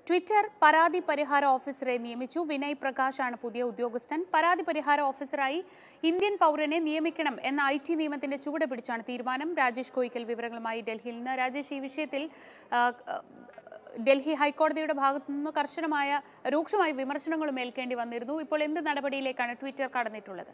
Twitter പരാതി പരിഹാര ഓഫീസറെ നിയമിച്ചു. വിനയ് പ്രകാശാണ് പുതിയ ഉദ്യോഗസ്ഥൻ. പരാതി പരിഹാര ഓഫീസറായി ഇന്ത്യൻ പൗരനെ നിയമിക്കണം എന്ന IT നിയമത്തിന്റെ ചുവട് പിടിച്ചാണ് തീരുമാനം. രാജേഷ് കോയിക്കൽ വിവരങ്ങളുമായി ഡൽഹിയിൽ നിന്ന്. രാജേഷ്, ഈ വിഷയത്തിൽ ഡൽഹി ഹൈക്കോടതിയുടെ ഭാഗത്തു നിന്ന് രൂക്ഷമായ വിമർശനങ്ങളും ഏൽക്കേണ്ടി വന്നിരുന്നു. ഇപ്പോൾ എന്ത് നടപടിയിലേക്കാണ് ട്വിറ്റർ കടന്നിട്ടുള്ളത്?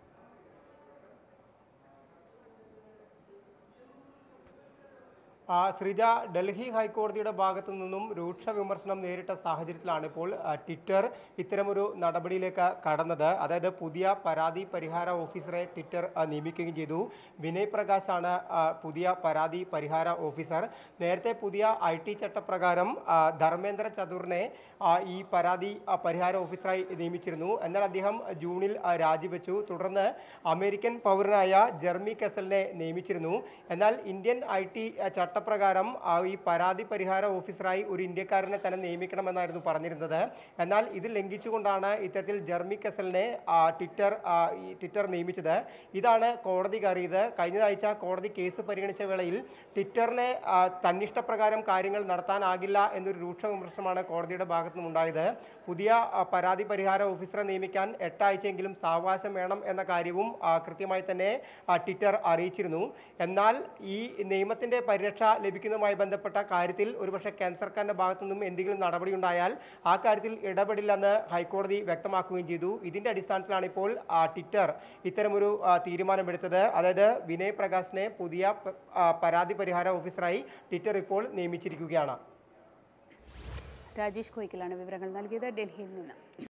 ശ്രീജ, ഡൽഹി ഹൈക്കോടതിയുടെ ഭാഗത്തു നിന്നും രൂക്ഷ വിമർശനം നേരിട്ട സാഹചര്യത്തിലാണ് ഇപ്പോൾ ട്വിറ്റർ ഇത്തരമൊരു നടപടിയിലേക്ക് കടന്നത്. അതായത് പുതിയ പരാതി പരിഹാര ഓഫീസറെ ട്വിറ്റർ നിയമിക്കുകയും ചെയ്തു. വിനയ് പ്രകാശാണ് പുതിയ പരാതി പരിഹാര ഓഫീസർ. നേരത്തെ പുതിയ IT ചട്ടപ്രകാരം ധർമ്മേന്ദ്ര ചതുറിനെ ഈ പരാതി പരിഹാര ഓഫീസറായി നിയമിച്ചിരുന്നു. എന്നാൽ അദ്ദേഹം ജൂണിൽ രാജിവെച്ചു. തുടർന്ന് അമേരിക്കൻ പൗരനായ ജെർമി കെസലിനെ നിയമിച്ചിരുന്നു. എന്നാൽ ഇന്ത്യൻ IT ചട്ടപ്രകാരം ഈ പരാതി പരിഹാര ഓഫീസറായി ഒരു ഇന്ത്യക്കാരനെ തന്നെ നിയമിക്കണമെന്നായിരുന്നു പറഞ്ഞിരുന്നത്. എന്നാൽ ഇത് ലംഘിച്ചുകൊണ്ടാണ് ഇത്തരത്തിൽ ജെർമി കെസലിനെ ട്വിറ്റർ നിയമിച്ചത്. ഇതാണ് കോടതി കയറിയത്. കഴിഞ്ഞ ആഴ്ച കോടതി കേസ് പരിഗണിച്ച വേളയിൽ ട്വിറ്ററിനെ തന്നിഷ്ടപ്രകാരം കാര്യങ്ങൾ നടത്താനാകില്ല എന്നൊരു രൂക്ഷ വിമർശനമാണ് കോടതിയുടെ ഭാഗത്തു നിന്നുണ്ടായത്. പുതിയ പരാതി പരിഹാര ഓഫീസറെ നിയമിക്കാൻ 8 ആഴ്ചയെങ്കിലും സാവകാശം വേണം എന്ന കാര്യവും കൃത്യമായി തന്നെ ട്വിറ്റർ അറിയിച്ചിരുന്നു. എന്നാൽ ഈ നിയമത്തിന്റെ പരിരക്ഷ ലഭിക്കുന്നതുമായി ബന്ധപ്പെട്ട കാര്യത്തിൽ ഒരുപക്ഷെ കേന്ദ്ര സർക്കാരിന്റെ ഭാഗത്തു നിന്നും എന്തെങ്കിലും നടപടി ഉണ്ടായാൽ ആ കാര്യത്തിൽ ഇടപെടില്ലെന്ന് ഹൈക്കോടതി വ്യക്തമാക്കുകയും ചെയ്തു. ഇതിന്റെ അടിസ്ഥാനത്തിലാണ് ഇപ്പോൾ ട്വിറ്റർ ഇത്തരമൊരു തീരുമാനമെടുത്തത്. അതായത് വിനയ് പ്രകാശിനെ പുതിയ പരാതി പരിഹാര ഓഫീസറായി ട്വിറ്റർ ഇപ്പോൾ നിയമിച്ചിരിക്കുകയാണ്. രാജേഷ് കോയിക്കലാണ് വിവരങ്ങൾ നൽകിയത് ഡൽഹിയിൽ നിന്ന്.